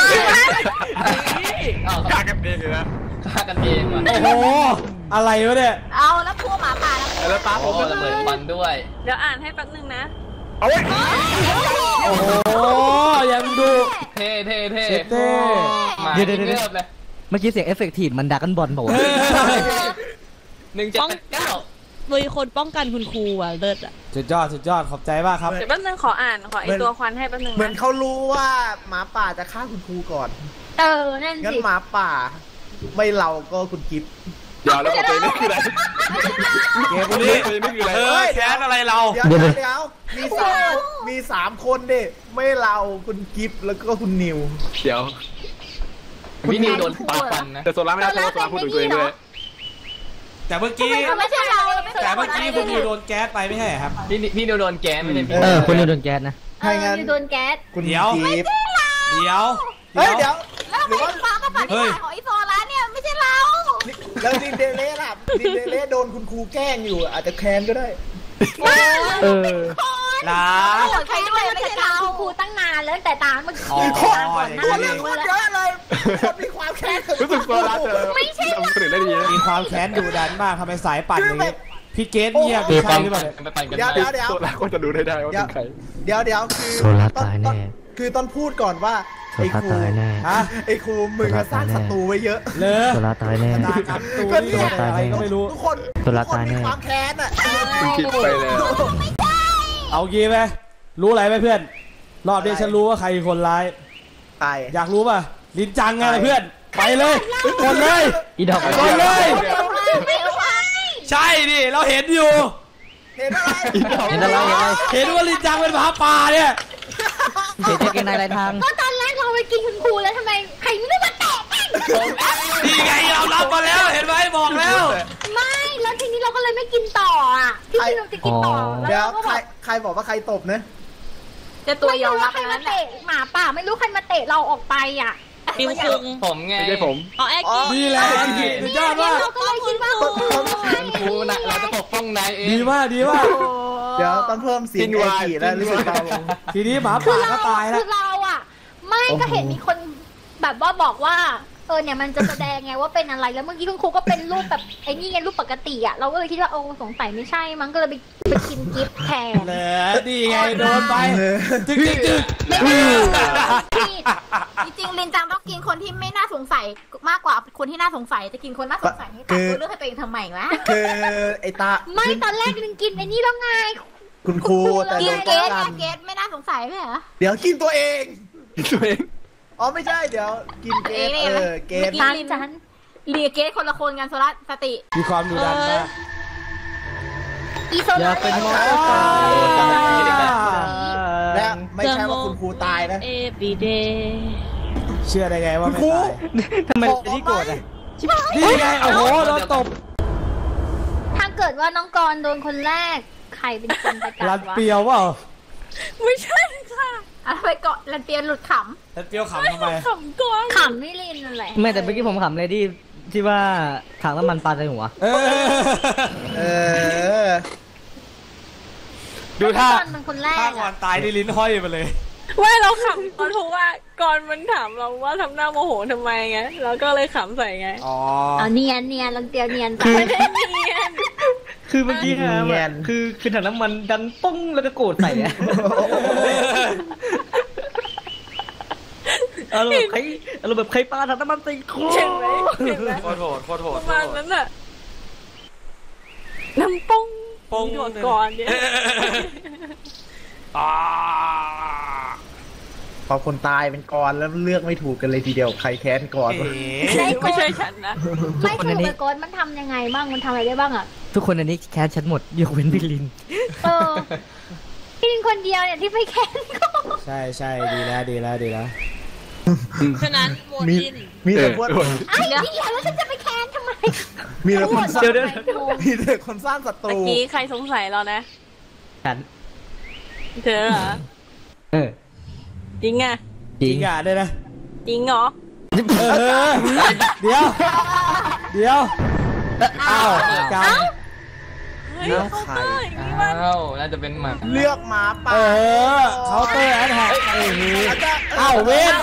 [SPEAKER 2] ฆ่ากันเองเลยนะ
[SPEAKER 9] ฆ่ากันเองว่ะ
[SPEAKER 6] โอ้โหอะไรวะเนี่ย
[SPEAKER 7] เอาแล้วพวกหมาป่าแล้ว
[SPEAKER 2] แล้วตาผ
[SPEAKER 9] โอ้
[SPEAKER 2] ม
[SPEAKER 9] ระเบิดควันด้วย
[SPEAKER 5] เดี๋ยวอ่านให้แป๊บนึงนะ
[SPEAKER 2] เอาไว้
[SPEAKER 6] โอ้โหยังดู
[SPEAKER 9] เท่เท่เท่
[SPEAKER 6] เชฟเต้
[SPEAKER 9] มา
[SPEAKER 4] เดี๋ยว
[SPEAKER 9] เงียบเลย
[SPEAKER 4] เมื่อกี้เสียงเอฟเฟกตีฟมันดักกันบอลบอกว่า
[SPEAKER 9] 179
[SPEAKER 8] มีคนป้องกันคุณครูอ่ะเลิศอ่ะ
[SPEAKER 6] สุดยอดขอบใจมากครับ
[SPEAKER 5] เดี๋ยวแป๊บนึงขออ่านขอไอตัวควันให้แป๊บนึง
[SPEAKER 3] เหมือน
[SPEAKER 5] นะ
[SPEAKER 3] เขารู้ว่าหมาป่าจะฆ่าคุณครูก่อน
[SPEAKER 7] นั่น
[SPEAKER 3] งั้น
[SPEAKER 7] สิ
[SPEAKER 3] หมาป่า ไม่เราก็คุณกิฟต์
[SPEAKER 2] เดี๋ยวแล้วบอกตัวเองนี่คืออะไร
[SPEAKER 6] เกมบุรี
[SPEAKER 2] ตัวเองนี่คืออะไร
[SPEAKER 6] แค้นอะไรเรา
[SPEAKER 3] เดี๋ยวมีสามคนดิไม่เราคุณกิฟต์แล้วก็คุณนิว
[SPEAKER 2] เดี๋ยว
[SPEAKER 9] พี่นิวโดนปาฟันนะ
[SPEAKER 2] แต่โซล่าไม่ได้เพราะว่าโซล่าพูดถึงตัวเองด้วย
[SPEAKER 6] แต่เมื่อกี้
[SPEAKER 7] ไม่ใช่เรา
[SPEAKER 6] แต่เมื่อกี้คุณนิวโดนแก๊สไปไม่ใช่เหรอครับ
[SPEAKER 9] พี่นิวโดนแกนไม่ใช่พี่
[SPEAKER 4] คุณนิวโดนแก๊สนะ
[SPEAKER 3] ถ้างั้น
[SPEAKER 7] โดนแก๊ส
[SPEAKER 3] คุณ
[SPEAKER 6] เดี๋ยว
[SPEAKER 3] กิฟต์
[SPEAKER 6] เดี๋ยว
[SPEAKER 3] เฮ้ยเดี๋ยว
[SPEAKER 7] แล้วทำไมฟ้าก็ปฏิบัติของไอโซล่าเนี่ยไม่ใช่เรา
[SPEAKER 3] แล้วดินเดเล่ล่ะดินเดเล่โดนคุณครูแกล้งอยู่ อาจจะแค้นก็ได้
[SPEAKER 4] เออ
[SPEAKER 6] ลา
[SPEAKER 7] ใครด้วยไม่ใช่เราครูตั้งนานแล้วแต่ตามเมื่อกี้
[SPEAKER 3] คน
[SPEAKER 7] ก่อนหน้า
[SPEAKER 3] คน
[SPEAKER 7] นี้
[SPEAKER 3] คนเยอะเลยคนมีความแค้น
[SPEAKER 2] รู้สึกโซล่าเธอทำคนอื่นได้ดีนะ
[SPEAKER 6] มีความแค้นดุดันมากทำไมสายปั่นอย่างนี้พี่เกตเงียบใช่หรือเปล่าเนี่ย
[SPEAKER 9] ไปปั่นกัน
[SPEAKER 3] เดี๋ยว
[SPEAKER 2] โซล่าก็จะรู้ได้ว่าเป็นใคร
[SPEAKER 3] เดี๋ยวคือ
[SPEAKER 4] โซล่าตายแน่
[SPEAKER 3] คือต้นพูดก่อนว่า
[SPEAKER 4] โซล่าตายแน่
[SPEAKER 6] ฮะ
[SPEAKER 3] ไอ้ครูมึงอะสร้างศัตรูไว้เยอะ
[SPEAKER 6] เลอ
[SPEAKER 4] โซล่าตายแน่
[SPEAKER 6] ตากรรมตูนี่โดนอะไรก็ไม่รู้
[SPEAKER 3] ทุกคน
[SPEAKER 4] โซล่าตายแน่
[SPEAKER 3] มีความแค้นอ่ะ
[SPEAKER 2] คุณคิดไปแล้ว
[SPEAKER 6] เอางี้ไหมรู้อะไรไหมเพื่อน รอบนี้ฉันรู้ว่าใครคือคนร้าย
[SPEAKER 3] ตาย
[SPEAKER 6] อยากรู้ป่ะลินจังไงล่ะเพื่อน ไปเลยกดเลย
[SPEAKER 4] อีดอก
[SPEAKER 6] กดเลย
[SPEAKER 7] ไม่ไหว
[SPEAKER 6] ใช่ดิเราเห็นอยู่
[SPEAKER 3] เห็นอะไร
[SPEAKER 4] เห็นอะไร
[SPEAKER 6] เห็นว่าลินจังเป็นหมาป่าเนี่ย
[SPEAKER 4] เห็นจะเกงในลายทาง
[SPEAKER 7] ก็ตอนแรกเราไปกินคุณครูแล้วทำไมใครไม่รู้มาแตะกัน
[SPEAKER 6] นี่ไงเรารับมาแล้วเห็นไหมบอกแล้ว
[SPEAKER 7] ไม่แล้วทีนี้เราก็เลยไม่กินต่ออ่ะที่จริงเราจะกินต่อ
[SPEAKER 3] เดี๋ยว
[SPEAKER 7] ก็
[SPEAKER 3] ใครบอกว่าใครตบนะ
[SPEAKER 5] จะตัวยอมรับ
[SPEAKER 7] ใคร
[SPEAKER 5] นั้
[SPEAKER 7] มาน เตะหมาป่าไม่รู้ใครมาเตะเราออกไปอ่ะ
[SPEAKER 8] ปิวคุง
[SPEAKER 9] ผมไง
[SPEAKER 2] ไม่ใช่ผม
[SPEAKER 8] เอาแอคกี้
[SPEAKER 6] ดีแหละสุดยอดมาก
[SPEAKER 7] เราก็เลยคิดว่า
[SPEAKER 9] คุณครูนะเราจะปกป้องนายเอง
[SPEAKER 6] ดีมากดีมาก
[SPEAKER 3] เดี๋ยวต้องเพิ่มเสียง
[SPEAKER 2] กิน
[SPEAKER 3] ไอ
[SPEAKER 2] วาย
[SPEAKER 3] จีแล้วรู้สึกเบาลง
[SPEAKER 6] ทีนี้หมา
[SPEAKER 7] คือ
[SPEAKER 6] ป่าก็ตายแล้ว
[SPEAKER 7] คือเราอ่ะ ไม่ก็เห็นมีคนแบบว่าบอกว่าเนี่ยมันจะแสดงไงว่าเป็นอะไรแล้วเมื่อกี้คุณครูก็เป็นรูปแบบไอ้นี่ไงรูปปกติอ่ะเราก็เลยคิดว่าสงสัยไม่ใช่มั้งก็เลยไปกินกิฟต์แทน
[SPEAKER 6] เหลอดีไงโดนไปจึ๊กจึ๊กจึ๊ก
[SPEAKER 7] จริงๆลินจังต้องกินคนที่ไม่น่าสงสัยมากกว่าคนที่น่าสงสัยจะกินคนน่าสงสัยให้ตัดตัวเลือกให้ตัวเองทำไมวะ
[SPEAKER 3] คือไอตา
[SPEAKER 7] ไม่ตอนแรกลินกินไอ้นี่แล้วไง
[SPEAKER 3] คุณครูแต่โดนป้องกัน
[SPEAKER 7] เกตไม่น่าสงสัยไหมเหรอ
[SPEAKER 3] เดี๋ยวกินตัวเอง
[SPEAKER 2] ตัวเอง
[SPEAKER 3] อ๋อไม่ใช่เดี๋ยวกินเกสเกส
[SPEAKER 7] ตาลินจันเลียเกตคนละคนกันโซล่าสติ
[SPEAKER 6] มีความดุดันมาก
[SPEAKER 7] อีโซ
[SPEAKER 4] อย่า
[SPEAKER 7] ล่า
[SPEAKER 4] เป็นมอ
[SPEAKER 3] และไม่ใช่ว่าคุณครูตายนะ
[SPEAKER 8] every day
[SPEAKER 6] เชื่อได้ไงว่าไม่ตาย
[SPEAKER 4] ทำไมที่โกรธอ่ะ
[SPEAKER 6] นี่ไงโอ้โหโดนตบ
[SPEAKER 7] ถ้าเกิดว่าน้องกรณ์โดนคนแรกใครเป็นคนประกาศ
[SPEAKER 6] รัน
[SPEAKER 7] วะ
[SPEAKER 6] เปียวเปล่า
[SPEAKER 5] ไม่ใช่ค่ะ
[SPEAKER 7] อะไรไปเกาะรันเปียหลุดข
[SPEAKER 6] รันเปียวขำทำไม
[SPEAKER 5] ขำก่อน
[SPEAKER 7] ำขำไม่ลินนั่นแหละ
[SPEAKER 4] ไม่แต่เมื่อกี้ผมขำเลยที่ว่าถังน้ำมันปลาใส่หัว
[SPEAKER 3] เออ
[SPEAKER 6] ดูท่า
[SPEAKER 7] น้องกรณ์เป็นคนแร
[SPEAKER 6] ถ้าก ก่อ
[SPEAKER 7] อะ
[SPEAKER 6] นตายนี่ลิ้นห้อยมาเลย
[SPEAKER 5] ว่าเราขำตอนเพราะว่าก่อนมันถามเราว่าทำหน้าโมโหทำไมไงเราก็เลยขำใส่ไง
[SPEAKER 6] อ๋อ
[SPEAKER 7] เอาเนียนรันเปียเนียนไป
[SPEAKER 5] ไม่ได้เนียน
[SPEAKER 4] คือเมื่อกี้นะ
[SPEAKER 3] เนียน
[SPEAKER 4] คือถังน้ำมันดันป้องแล้วก็โกรธใส่อะอารมณ์แบบใครปาถังน้ำมันใส่คอ
[SPEAKER 5] เห็นไหมเห็นไหม
[SPEAKER 9] โคตรโหดโคตรโหด
[SPEAKER 5] ประมาณนั้นน่ะน้ำป้อง
[SPEAKER 9] ปง
[SPEAKER 5] โดดก่อนเนี่ย
[SPEAKER 3] พอคนตายเป็นกรแล้วเลือกไม่ถูกกันเลยทีเดียวใครแค้นกร
[SPEAKER 5] ไม่ใช่ฉันนะ
[SPEAKER 7] ไม่ถูกไปโกนมันทำยังไงบ้างมันทำอะไรได้บ้างอ่ะ
[SPEAKER 4] ทุกคนอันนี้แค้นฉันหมดยกเว้นพี่ลิน
[SPEAKER 7] พี่ลินคนเดียวเนี่ยที่ไม่แค้นก็
[SPEAKER 6] ใช่ดีแล้ว
[SPEAKER 8] ฉะนั้นโหวตลิน
[SPEAKER 3] มีแต่พวก
[SPEAKER 7] ไอ้เหี้ยแล้วฉันจะไปแค้นทำไม
[SPEAKER 3] มีแต่คนสร้าง
[SPEAKER 4] เดี๋ยว
[SPEAKER 3] มีแต่คนสร้างศัต
[SPEAKER 5] เมื่
[SPEAKER 3] รู
[SPEAKER 5] อกี้ใครสงสัยเรานะ
[SPEAKER 4] ฉัน
[SPEAKER 5] เธอเหรอ
[SPEAKER 4] จริง
[SPEAKER 6] จริงอ่ะด้วยนะ
[SPEAKER 5] จริงเหรอ
[SPEAKER 6] เดี๋ยวอ้าวก
[SPEAKER 5] เฮ้ยเขาเตอร์อย่างนี้มัน
[SPEAKER 9] น่าจะเป็นหมา
[SPEAKER 3] เลือกหมาป่า
[SPEAKER 6] เขาน์เตอร์แอดแท็ก
[SPEAKER 3] อาจจะ
[SPEAKER 6] อ้าวเวท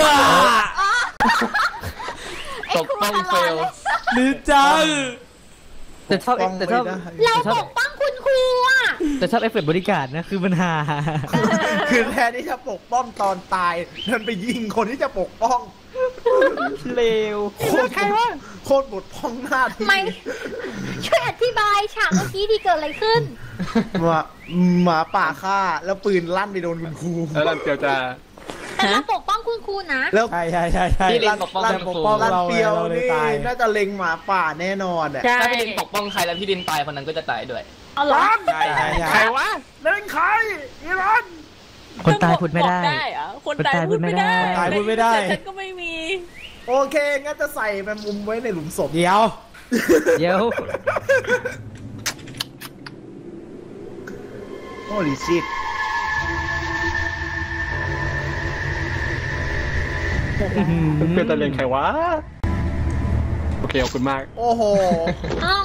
[SPEAKER 9] ตกต้องเฟล
[SPEAKER 6] ดีจัง
[SPEAKER 4] แต่ชอบ
[SPEAKER 7] เราปกป้องคุณครูอ่ะ
[SPEAKER 4] แต่ชอบเอฟเฟกต์บริการนะคือมันฮา
[SPEAKER 3] คือแทนที่จะปกป้องตอนตายนั่นไปยิงคนที่จะปกป้อง
[SPEAKER 4] เลว
[SPEAKER 3] โคตรบทป้องหน้าที่
[SPEAKER 7] ไม่ช่วยอธิบายฉากเมื่อกี้ที่เกิดอะไรขึ้น
[SPEAKER 3] หมาป่าฆ่าแล้วปืนลั่นไปโดนคุณครู
[SPEAKER 2] แล้วรันเปียวจะ
[SPEAKER 7] แต่เราปกป้องคุณครูนะ
[SPEAKER 3] แล้ว
[SPEAKER 6] ใช่
[SPEAKER 9] พี่ลินปกป้อง
[SPEAKER 3] ลั่น
[SPEAKER 9] คุณครู
[SPEAKER 3] ลั่นเปียว
[SPEAKER 6] เราเลย
[SPEAKER 3] นี่
[SPEAKER 6] ตาย
[SPEAKER 3] น่าจะเล็งหมาป่าแน่นอนอ่ะ
[SPEAKER 5] ใช่
[SPEAKER 9] ถ้าพี่ลินปกป้องใครแล้วพี่ลินตายคนนั้นก็จะตายด้วย
[SPEAKER 7] เอาเหรอ
[SPEAKER 6] ใช่
[SPEAKER 3] ใครวะเล่นใครอีรัน
[SPEAKER 4] คนตายพูดไม่ได้
[SPEAKER 5] เหรอคนตายพูดไม่ได้
[SPEAKER 6] ตายพูดไม่ได้
[SPEAKER 5] แต่ฉันก็ไม่มี
[SPEAKER 3] โอเคงั้นจะใส่แมงมุมไว้ในหลุมศพ
[SPEAKER 6] เดี๋ยว
[SPEAKER 3] โอ้ลิชิต
[SPEAKER 2] เพื่อนจะเรียนใครวะ โอเคขอบคุณมาก
[SPEAKER 3] โอ้โห
[SPEAKER 7] เอ้าร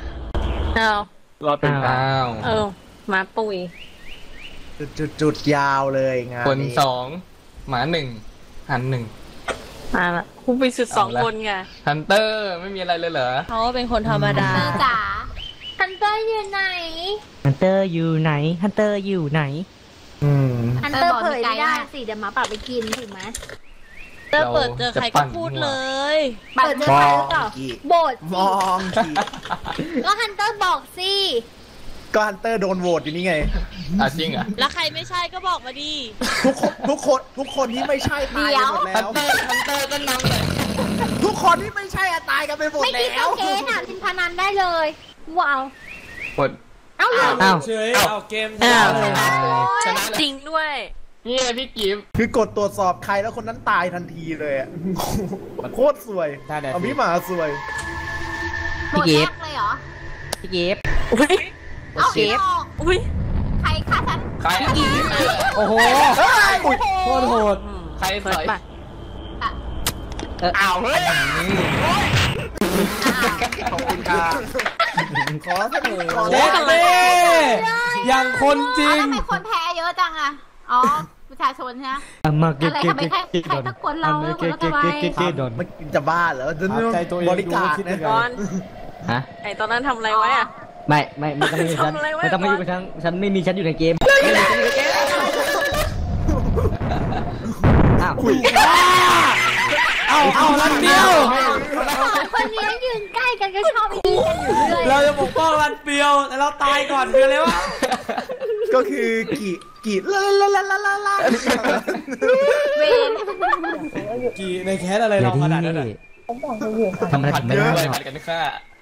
[SPEAKER 2] อดเป็น
[SPEAKER 9] อ้าว
[SPEAKER 5] มาปุย
[SPEAKER 3] จุดยาวเลยงาน
[SPEAKER 9] คน
[SPEAKER 3] นี้
[SPEAKER 9] 2 หมา 1 หัน 1
[SPEAKER 5] มาละคุณไปสุด
[SPEAKER 9] เอาละ
[SPEAKER 5] 2 คนไง
[SPEAKER 9] ฮันเตอร์ไม่มีอะไรเลยเหรอ
[SPEAKER 8] เขาเป็นคนธรรมดา
[SPEAKER 7] เตอร์จ๋าฮันเตอร์อยู่ไหน
[SPEAKER 4] ฮันเตอร์อยู่ไหน ฮันเตอร์อยู่ไหน
[SPEAKER 7] ฮันเตอร์เผยไม่ได้สิเดี๋ยวหมาป่าไปกินถูกไหม
[SPEAKER 8] เตอร์เปิดเจอใครก็พูดเลย
[SPEAKER 7] เปิดเจอใครหรือเปล่าโบด
[SPEAKER 3] มองสิ
[SPEAKER 7] ก็ฮันเตอร์บอกสิ
[SPEAKER 3] ก็ฮันเตอร์โดนโหวตอยู่นี่ไง
[SPEAKER 9] จริงเหรอ
[SPEAKER 8] แล้วใครไม่ใช่ก็บอกมาดี
[SPEAKER 3] ทุกคนที่ไม่ใช่ตายกันหมด
[SPEAKER 9] ฮั
[SPEAKER 3] แล้
[SPEAKER 9] น
[SPEAKER 3] ว
[SPEAKER 9] เตอร์ก็นำเลย
[SPEAKER 3] ทุกคนที่ไม่ใช่อะตายกันไปหมด
[SPEAKER 7] ไม่คิด
[SPEAKER 3] แล้
[SPEAKER 7] ว่าว เกณฑ์อ่ะลินพนันได้เลย ว้าว
[SPEAKER 9] กด
[SPEAKER 7] เอาเลย
[SPEAKER 4] อ้าว
[SPEAKER 6] เฉยเอาเกม
[SPEAKER 5] อ้าว
[SPEAKER 9] ชนะ
[SPEAKER 5] จริงด้วย
[SPEAKER 9] นี่พี่กิฟต์
[SPEAKER 3] คือกดตรวจสอบใครแล้วคนนั้นตายทันทีเลยอะโคตรสวยเอาพี่หมาสวย
[SPEAKER 7] หมดแรกเลยเหรอ
[SPEAKER 4] พี่เก็บ
[SPEAKER 5] อุ้ย
[SPEAKER 7] เอาเกม
[SPEAKER 5] อุ้ย
[SPEAKER 7] ใครฆ่าฉัน
[SPEAKER 9] ใครอ่ะ
[SPEAKER 6] โอ้โหโคตรโหด
[SPEAKER 9] ใครสวย
[SPEAKER 3] อ้าวเฮ้ยขอบคุณค่ะขอเสนอ
[SPEAKER 6] เจ๊เต้อย่างคนจริง
[SPEAKER 7] ทำไมคนแพ้เยอะจังอ่ะ อ๋อ ประชาชนใช่ไหม
[SPEAKER 4] มาเก็
[SPEAKER 7] อะไรทำไมใครตะโกนเราแล้วคนละทำไม
[SPEAKER 4] โดน
[SPEAKER 3] มันจะบ้าเหรอจะ
[SPEAKER 6] ถามใจตัวเอง
[SPEAKER 3] บริการ
[SPEAKER 6] ดูคิด
[SPEAKER 3] นะ
[SPEAKER 6] ยังไง
[SPEAKER 5] ก่อน
[SPEAKER 4] ฮะ
[SPEAKER 5] ไอตอนนั้นทำอะไรไว้อะ
[SPEAKER 4] ไม่ต้องมาอยู่ฉัน
[SPEAKER 5] ทำอะไรไว้
[SPEAKER 4] ไม่ต้องมาอยู่กับฉันฉันไม่มีฉันอยู่ในเกมอ้าว
[SPEAKER 6] เอาลันเปียว
[SPEAKER 7] คนนี้ยืนใกล้กันก็ชอบไปดีกันอยู่เรื่อย
[SPEAKER 6] เราจะปกป้องลันเปียวแต่เราตายก่อนคืออะไรวะ
[SPEAKER 3] ก็คือกี่ลาลา
[SPEAKER 7] เวน
[SPEAKER 6] กี่ในแคสอะไรเราขนาดนั้นอะ
[SPEAKER 4] ทำอะไรผมไม่
[SPEAKER 9] เย
[SPEAKER 4] ได้
[SPEAKER 9] อะ
[SPEAKER 4] ห
[SPEAKER 9] เล
[SPEAKER 4] ร
[SPEAKER 9] ย
[SPEAKER 4] อก
[SPEAKER 9] ผัดกันฆ่า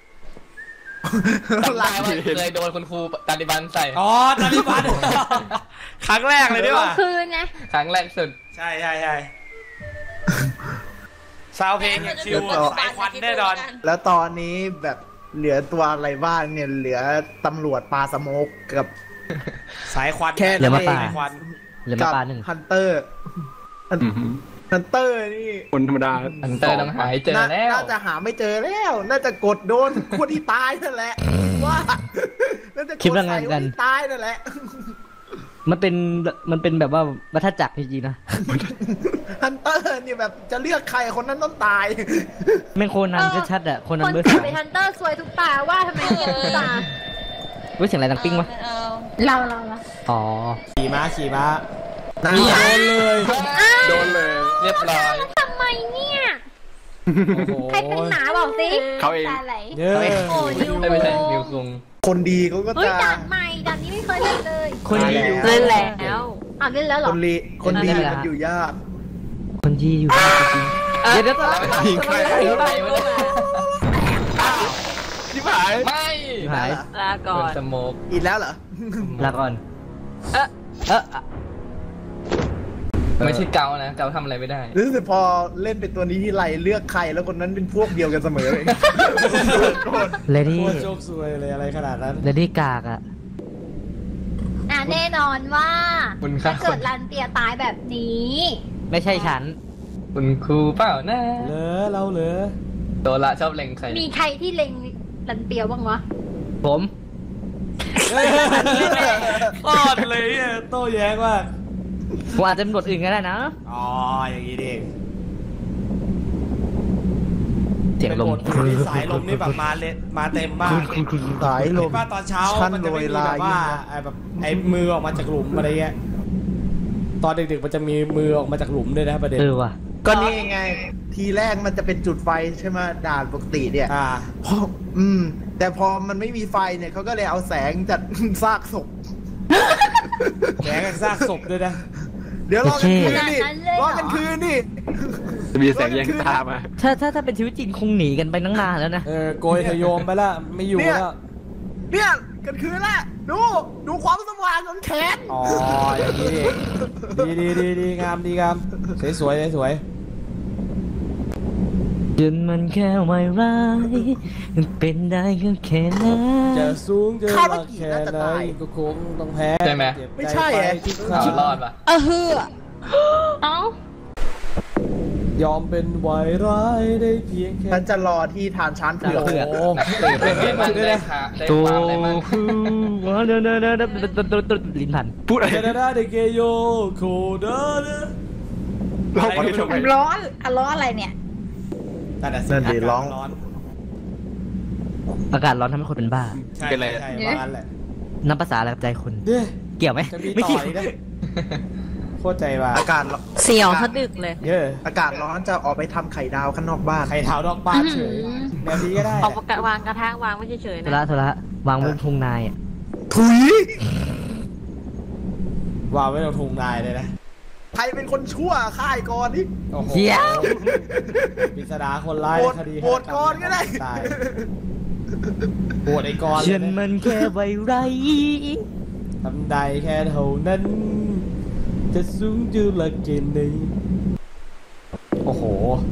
[SPEAKER 9] จำได้ว่าเคยโดนคุณครูตาลิบันใส่
[SPEAKER 6] อ๋อตาลิบัน ครั้งแรกเลยด้วยว่ะ
[SPEAKER 7] คืนไง
[SPEAKER 9] ครั้งแรกสุด
[SPEAKER 6] ใช่
[SPEAKER 9] ซาวเพลงอย่างชิวสายควันแน่นอน
[SPEAKER 3] แล้วตอนนี้แบบเหลือตัวอะไรบ้างเนี่ยเหลือตำรวจปลาสโมกกับ
[SPEAKER 6] สายควัน
[SPEAKER 3] แค่
[SPEAKER 4] เหลือมาป่า
[SPEAKER 6] สายควัน
[SPEAKER 4] เหลือมาปลาหนึ่ง
[SPEAKER 3] ฮันเตอร์ฮันเตอร์นี่
[SPEAKER 2] คนธรรมดา
[SPEAKER 10] ฮันเตอร์ต้องหายเจอแล้ว
[SPEAKER 3] น่าจะหาไม่เจอแล้ว น่าจะกดโดนคนที่ตายนั่นแหละว่าน่าจะก
[SPEAKER 4] คิด
[SPEAKER 3] ด
[SPEAKER 4] ว่าไง
[SPEAKER 3] ใส่
[SPEAKER 4] กัน
[SPEAKER 3] ที่ตายนั่นแหละ
[SPEAKER 4] มันเป็นแบบว่าวัฏจักรจริงๆนะ
[SPEAKER 3] ฮันเตอร์นี่แบบจะเลือกใครคนนั้นต้องตาย
[SPEAKER 4] แม่งโคนันชัดๆอ่ะโคนั
[SPEAKER 7] คน น
[SPEAKER 4] เบอร์
[SPEAKER 7] ขั
[SPEAKER 4] สา
[SPEAKER 7] บ
[SPEAKER 4] ม
[SPEAKER 7] ไปฮันเตอร์ซวยทุกตาว่าทำไมเกลียดทุกตา
[SPEAKER 4] เว้ยเสียงอะไรดังปิ้งวะ
[SPEAKER 7] เรา
[SPEAKER 4] อ๋อ
[SPEAKER 6] ขี่ม้า
[SPEAKER 3] นะ
[SPEAKER 6] โดนเลย
[SPEAKER 2] โดนเลย
[SPEAKER 10] เรียบร้อย
[SPEAKER 7] ทำไมเนี่ย
[SPEAKER 6] โอ้โห
[SPEAKER 7] ใครเป็นหมาบอกสิ
[SPEAKER 2] เขาเอง
[SPEAKER 7] ตาไหล
[SPEAKER 6] เยอะ
[SPEAKER 7] โอ้นิว
[SPEAKER 10] ไม่ใช่นิวคุง
[SPEAKER 3] คนดีเขาก็
[SPEAKER 7] เฮ้ย
[SPEAKER 3] จะ
[SPEAKER 7] ด่านใหม่ด่านนี้ไม่เคยเล่นเลย
[SPEAKER 4] คนดีอยู่
[SPEAKER 5] เล่นแล้ว
[SPEAKER 7] อ่ะเล่นแล้วเหร
[SPEAKER 3] ค
[SPEAKER 7] อ
[SPEAKER 3] นดีคนดี
[SPEAKER 4] นั่นแหละ
[SPEAKER 3] มันอยู่ยาก
[SPEAKER 4] คนดีอยู่จริงๆเดี๋ยว
[SPEAKER 2] ยิงใคร
[SPEAKER 10] ที่หายไม่
[SPEAKER 4] หาย
[SPEAKER 5] ลาก่อน
[SPEAKER 10] สโมก
[SPEAKER 3] อีกแล้วเหรอ
[SPEAKER 4] ลาก่อน
[SPEAKER 5] เอ๊ะ
[SPEAKER 10] ไม่ใช่เกานะเกาทำอะไรไม่ได้
[SPEAKER 3] รู้สึกพอเล่นเป็นตัวนี้ที่ไรเลือกใครแล้วคนนั้นเป็นพวกเดียวกันเสมอเลย
[SPEAKER 4] เลดี้
[SPEAKER 6] โคตรโชคซวยเลยอะไรขนาดนั้น
[SPEAKER 4] เลดี้กากอ่ะ
[SPEAKER 7] แน่นอนว่า
[SPEAKER 10] คุณค่า
[SPEAKER 7] ถ้าเกิดรันเตียตายแบบนี้
[SPEAKER 4] ไม่ใช่ฉัน
[SPEAKER 10] คุณครูเปล่านะ
[SPEAKER 6] เหลือเราเหลือ
[SPEAKER 10] โดนละชอบเล็งใคร
[SPEAKER 7] มีใครที่เล็งรันเตียวบ้างวะ
[SPEAKER 4] ผม
[SPEAKER 6] โคตรเลยเนี่ยโต้แย้งว่า
[SPEAKER 4] ผมอาจจะเป็นบทอื่นก็ได้นะ
[SPEAKER 6] อ๋ออย่างนี้ดิ
[SPEAKER 4] เสียงลม
[SPEAKER 6] เป็นบทที่สายลมนี่แบบมาเละมาเต็มมาก
[SPEAKER 3] สายลม
[SPEAKER 6] ว่าตอนเช้า
[SPEAKER 3] ชั้น
[SPEAKER 6] มันจะไม่มี
[SPEAKER 3] โรยลา
[SPEAKER 6] แบบว่าไอ้แบบไอ้มือออกมาจากหลุมอะไรเงี้ยตอนดึกๆมันจะมีมือออกมาจากหลุมด้วยนะประเด็น
[SPEAKER 4] ว่ะ
[SPEAKER 3] ก็นี่ไง ทีแรกมันจะเป็นจุดไฟใช่ไหมด่านปกติเนี่ย
[SPEAKER 6] อ่า
[SPEAKER 3] พอแต่พอมันไม่มีไฟเนี่ยเขาก็เลยเอาแสงจาก ซากศพ
[SPEAKER 6] แกกันซากศพด้วยนะ
[SPEAKER 3] เดี๋ยวรอกันคืน
[SPEAKER 7] ขนาด
[SPEAKER 3] ดิ
[SPEAKER 7] นั้นเลยเหร
[SPEAKER 3] ร
[SPEAKER 7] อ
[SPEAKER 3] อกันคืนดิ
[SPEAKER 2] จะมีแสงแยงตามา
[SPEAKER 4] ถ้าเป็นชีวิตจริงคงหนีกันไปตั้งนานแล้วนะ
[SPEAKER 6] โกยเธอโยมไปละไม่อยู่แล้ว
[SPEAKER 3] เนี่ยกันคืนละดูความสว่างของแขน
[SPEAKER 6] อ๋ออย่างนี้ดีงามดีงามสวยสวย
[SPEAKER 4] จนมันแค่ไม่ร้ายเป็นได้ก็แค่นั้น
[SPEAKER 6] จะสูงจะหลักแค่ไหนก็คงต้องแพ้
[SPEAKER 10] ใช่ไหม
[SPEAKER 3] ไม่ใช่เหรอ
[SPEAKER 6] ที่
[SPEAKER 10] เอา
[SPEAKER 6] ขาร
[SPEAKER 10] อดปะ
[SPEAKER 8] เอ้า
[SPEAKER 6] ยอมเป็นวายร้ายได้เพียงแค่
[SPEAKER 3] ฉันจะรอที่ฐานช้างเผือก
[SPEAKER 6] โอ้
[SPEAKER 10] เป็นไงบ้างได้ค่ะได้ความอะไรบ้าง
[SPEAKER 4] ลิ้นพัน
[SPEAKER 2] พูดอะไร
[SPEAKER 6] เดดาเดเกโยโคเดอ
[SPEAKER 2] เราไปทำไม
[SPEAKER 7] ร้อนอะไรเนี่ย
[SPEAKER 6] นั่นดิร้อง
[SPEAKER 4] อากาศร้อนทำให้คนเป็นบ้า
[SPEAKER 6] ใช่ว่างั้นแหละ
[SPEAKER 4] น้ำภาษาอะไรกับใจคน
[SPEAKER 6] เด้
[SPEAKER 4] เกี่ยวไหม
[SPEAKER 6] จะมี
[SPEAKER 4] ไม่
[SPEAKER 6] ต่
[SPEAKER 4] เกี่
[SPEAKER 6] อ
[SPEAKER 4] ยว
[SPEAKER 6] อีกนะโคตรใจว่า
[SPEAKER 3] อากาศร้อน
[SPEAKER 5] เสียวเขาดึกเลย
[SPEAKER 6] เยอะ
[SPEAKER 3] อากาศร้อนจะออกไปทำไข่ดาวข้างนอกบ้าน
[SPEAKER 6] ไข่เท้าดอกบ้านเฉยแบบนี้ก็ได้
[SPEAKER 5] เอาประกาศวางกระทะวางไม่เฉยๆ
[SPEAKER 4] โท
[SPEAKER 5] นะ
[SPEAKER 4] ระโทระวางไว้บนทุ่งนายอ่ะ
[SPEAKER 3] ถุย
[SPEAKER 6] ว่าไว้เราทุงนายเลยนะ
[SPEAKER 3] ใครเป็นคนชั่วค่ายก่อนนี่
[SPEAKER 6] โอ้โห
[SPEAKER 4] เหี้ย
[SPEAKER 6] ปริศนาคนร้าย
[SPEAKER 3] โหวต
[SPEAKER 6] คดี
[SPEAKER 3] โหวตก่อนก็ได้
[SPEAKER 6] ตายโหวตไอ้กร
[SPEAKER 4] ฉันมันแค่ไวไร
[SPEAKER 6] ทำได้แค่เท่านั้น จะสูงจะละเกณฑ์นี้โอ้โห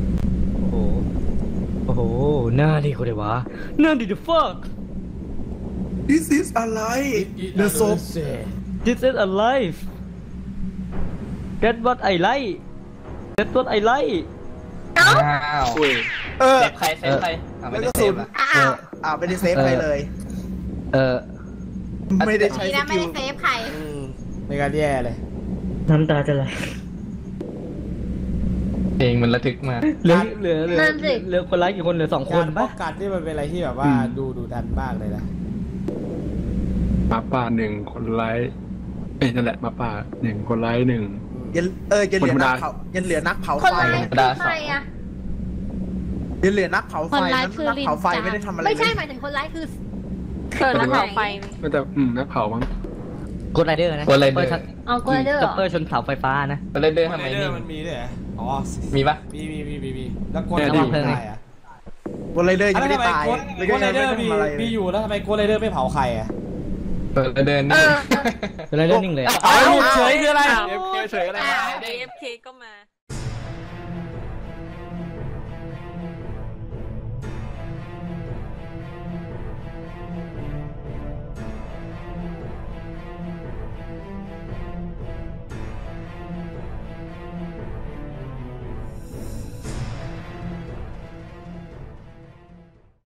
[SPEAKER 4] โอ้โหหน้าดีคนเลยวะหน้าดี the fuck
[SPEAKER 3] This is อะไร The soap
[SPEAKER 4] this is alive that's what I like that's what I like
[SPEAKER 10] อ้าว
[SPEAKER 2] อุ้ย
[SPEAKER 3] เออ
[SPEAKER 10] เซฟใครไม่
[SPEAKER 3] แล้ว
[SPEAKER 10] ได้
[SPEAKER 3] ก็
[SPEAKER 10] เซ
[SPEAKER 3] สุ
[SPEAKER 10] ฟ
[SPEAKER 3] ด
[SPEAKER 10] อะ
[SPEAKER 3] ไม่ได้เซฟใครเลย ไม่ได้ใช้
[SPEAKER 7] นี่
[SPEAKER 3] ส
[SPEAKER 7] นะไม่
[SPEAKER 3] กิล
[SPEAKER 7] ได้เซฟใคร
[SPEAKER 6] ในการแย่เลย
[SPEAKER 4] น้ำตาจะไหล
[SPEAKER 10] เพลงมันระทึกมาก
[SPEAKER 4] เหลือคนร้ายกี่คนเหลือ2 คน
[SPEAKER 6] การป้
[SPEAKER 4] ปะ
[SPEAKER 6] องกันนี่มันเป็นอะไรที่แบบว่าดูดันมากเลยนะ
[SPEAKER 2] หมาป่า1 คนร้ายนั่นแหละหมาป่า1 คนร้าย1
[SPEAKER 3] ยังเหลือนักเผายังเหลือนักเผา
[SPEAKER 7] คน
[SPEAKER 3] ไฟ
[SPEAKER 7] ร้ายคือใครอะ
[SPEAKER 3] ยังเหลือนักเผาไฟ
[SPEAKER 8] คนร้าย
[SPEAKER 3] นั้น
[SPEAKER 8] คือ
[SPEAKER 3] นักเผาไฟไม่ได้ทำอะไร
[SPEAKER 7] ไม่ใช่
[SPEAKER 3] เลย
[SPEAKER 7] หมายถึงคนร้ายคือ
[SPEAKER 5] เกิดแล้วเผาไฟ
[SPEAKER 2] ก็จะนักเผามั้ง
[SPEAKER 4] กดไรเดอร์นะ
[SPEAKER 10] กดไรเดอร์
[SPEAKER 7] เอาโกลเดอร์
[SPEAKER 4] จัปเปอร์ชนเสาไฟฟ้านะ
[SPEAKER 10] เล่นเดิน
[SPEAKER 6] ค
[SPEAKER 10] ทำ
[SPEAKER 6] น
[SPEAKER 10] ไม
[SPEAKER 6] ไรเดอ
[SPEAKER 10] นี่
[SPEAKER 6] ร์มันมีด้วยเหรออ๋อ
[SPEAKER 10] มีปะ
[SPEAKER 6] มีแล้วกด
[SPEAKER 4] ระวังเพลิง
[SPEAKER 6] ตายอ่ะ
[SPEAKER 3] บนไรเดอร์ยัง
[SPEAKER 6] แล้ว
[SPEAKER 3] ไม่
[SPEAKER 6] ทำ
[SPEAKER 3] ได้
[SPEAKER 6] ไม
[SPEAKER 3] ตาย
[SPEAKER 6] กดไรเดอร์
[SPEAKER 3] ไม่ทำอะไร
[SPEAKER 6] มีอยู่แล้วทำไมกดไรเดอร์ไม่เผาใครอ่ะ
[SPEAKER 10] เดินนี่
[SPEAKER 4] เป็นไรเดอร์นิ่งเลย
[SPEAKER 6] เอาหลุดเฉยคืออะไร
[SPEAKER 2] เอฟเคเฉยอะไร
[SPEAKER 5] AFK ก็มา